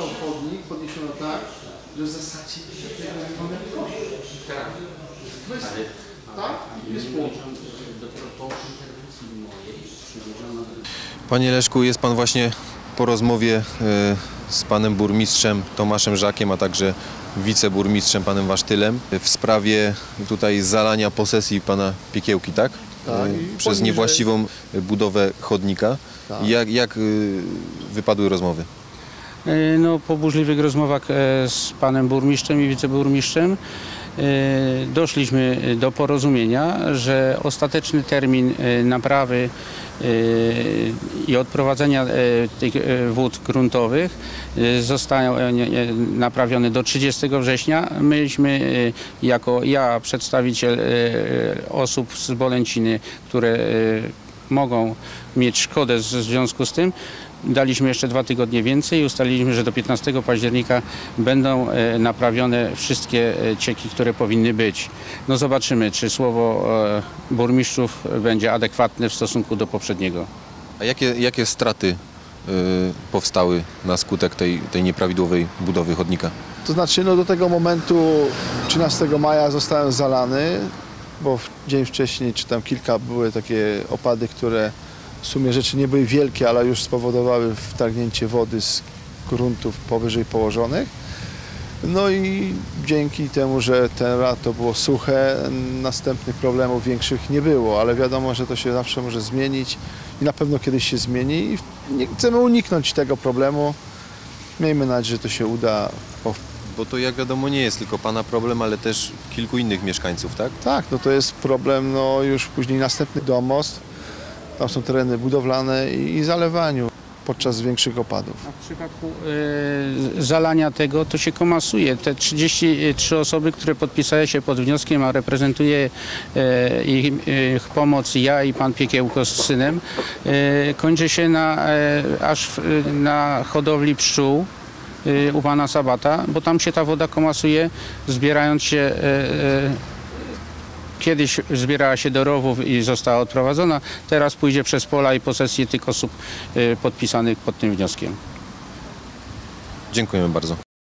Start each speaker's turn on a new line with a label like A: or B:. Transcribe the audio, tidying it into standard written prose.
A: został chodnik, podniesiono tak, że w zasadzie tego nie mamy kości. Tak. Tak? Jest punkt.
B: Dopiero po interwencji mojej przyłożono...
C: Panie Leszku, jest Pan właśnie po rozmowie z panem burmistrzem Tomaszem Żakiem, a także wiceburmistrzem panem Wasztylem w sprawie tutaj zalania posesji pana Piekiełki, tak?
A: Tak.
C: Przez niewłaściwą budowę chodnika.
A: Tak.
C: Jak wypadły rozmowy?
B: No, po burzliwych rozmowach z panem burmistrzem i wiceburmistrzem doszliśmy do porozumienia, że ostateczny termin naprawy i odprowadzenia tych wód gruntowych został naprawiony do 30 września. Myśmy, jako ja, przedstawiciel osób z Bolęciny, które mogą mieć szkodę w związku z tym, daliśmy jeszcze 2 tygodnie więcej i ustaliliśmy, że do 15 października będą naprawione wszystkie cieki, które powinny być. No zobaczymy, czy słowo burmistrzów będzie adekwatne w stosunku do poprzedniego.
C: A jakie straty powstały na skutek tej nieprawidłowej budowy chodnika?
A: To znaczy, no do tego momentu 13 maja zostałem zalany, bo dzień wcześniej, czy tam kilka, były takie opady, które w sumie rzeczy nie były wielkie, ale już spowodowały wtargnięcie wody z gruntów powyżej położonych. No i dzięki temu, że ten lato było suche, następnych problemów większych nie było, ale wiadomo, że to się zawsze może zmienić i na pewno kiedyś się zmieni i chcemy uniknąć tego problemu. Miejmy nadzieję, że to się uda.
C: Bo to, jak wiadomo, nie jest tylko pana problem, ale też kilku innych mieszkańców, tak?
A: Tak, no to jest problem, no już później następny domostw. Tam są tereny budowlane i zalewaniu podczas większych opadów.
B: A w przypadku zalania tego to się komasuje. Te 33 osoby, które podpisały się pod wnioskiem, a reprezentuje ich pomoc ja i pan Piekiełko z synem, kończy się aż na hodowli pszczół u pana Sabata, bo tam się ta woda komasuje, zbierając się. Kiedyś zbierała się do rowów i została odprowadzona, teraz pójdzie przez pola i posesje tych osób podpisanych pod tym wnioskiem.
C: Dziękujemy bardzo.